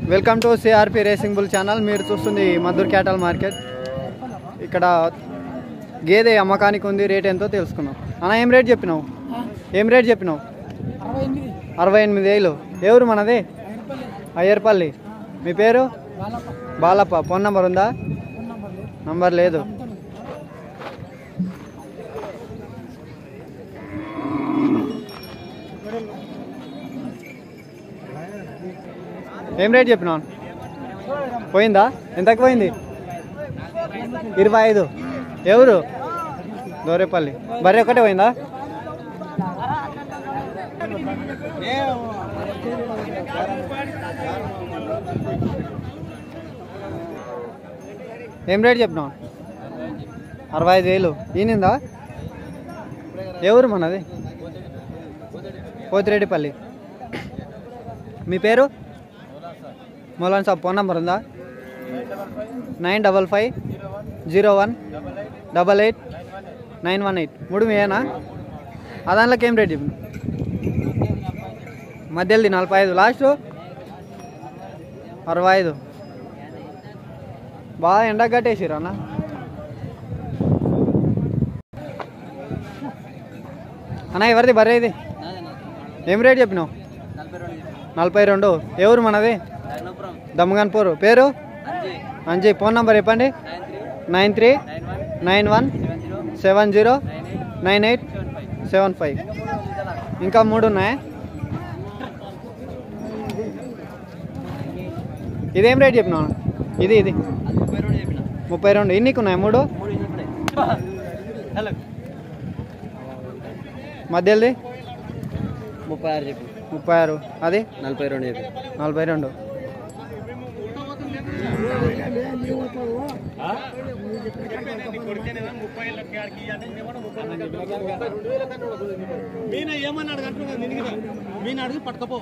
Welcome to CRP racing bull channel. మీరు చూస్తుంది Madhur క్యాటల్ market. ఇక్కడ గేదె అమ్మకానికి ఉంది. రేట్ ఎంతో తెలుసుకున్నాం. అన్న ఏం రేట్ చెప్పినావు? 68,000. ఎవరు మనది? అయ్యర్పల్లి. మీ పేరు? బాలప్ప. ఫోన్ నంబర్ ఉందా? నంబర్ లేదు. ఏం రేట్ చెప్పినావు? పోయిందా? ఎంతకు పోయింది? 25. ఎవరు? దోరేపల్లి. బర్రె ఒకటే పోయిందా? ఏం రేట్ చెప్పినావు? 65,000. ఈనిందా? ఎవరు మనది? పోతిరెడ్డిపల్లి. మీ పేరు? మౌలాన్ సాబ్. ఫోన్ నంబర్ ఉందా? 9550188918. 3 మీయేనా? దాంట్లోకి ఏం రేట్ చెప్పిన? మధ్యలోది 45. లాస్ట్ 65. బాగా ఎండకు కట్టేసిరు అన్న. అన్న ఎవరిది బర్రె ఇది? ఏం రేట్ చెప్పినావు? 42. ఎవరు మనది? దమ్మగన్పూర్. పేరు? అంజీ. ఫోన్ నంబర్ చెప్పండి. 9391709875. ఇంకా 3 ఉన్నాయా? ఇదేం రేట్ చెప్పినావు? ఇది 32. ఇన్నికి ఉన్నాయి 3? మధ్యలోది 36. అది 42. ఏమన్నాడు పట్టుకపో.